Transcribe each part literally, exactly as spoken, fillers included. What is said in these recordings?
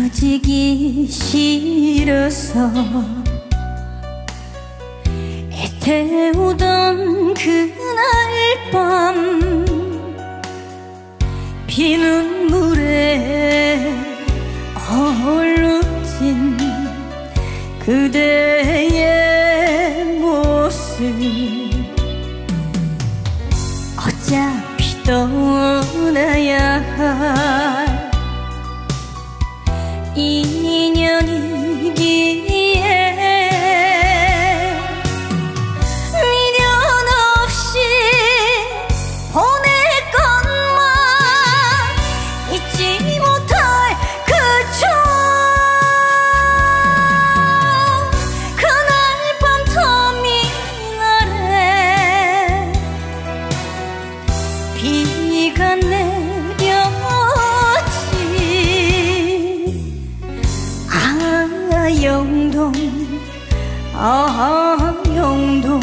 헤어지기 싫어서 애태우던 그날 밤 피눈물에 얼룩진 그대의 모습 어차피 떠나야 할 인연이기에 미련 없이 보낼 것만 잊지 못할 그 추억 그날 밤 터미널에 비가 내렸지. 아 영동 아 영동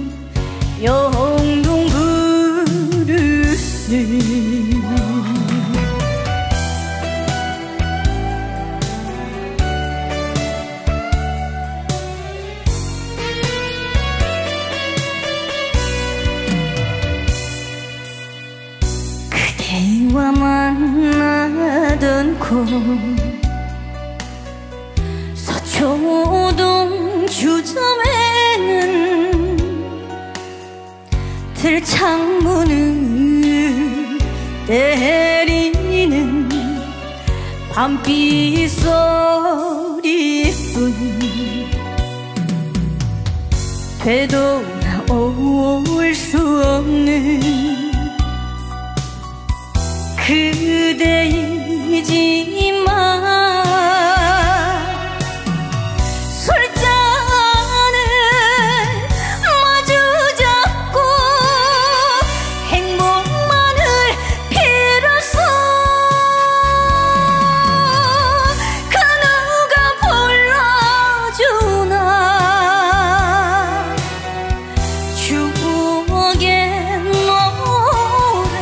영동 브루스 그대와 만나던 곳 서초동 주점에는 들창문을 때리는 밤비 소리뿐 되돌아올 수 없는 그대이지만 술잔을 마주 잡고 행복만을 빌었어. 그 누가 불러주나 추억의 노래.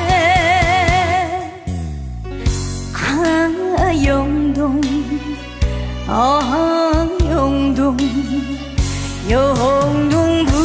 아 영동 아 영동 영동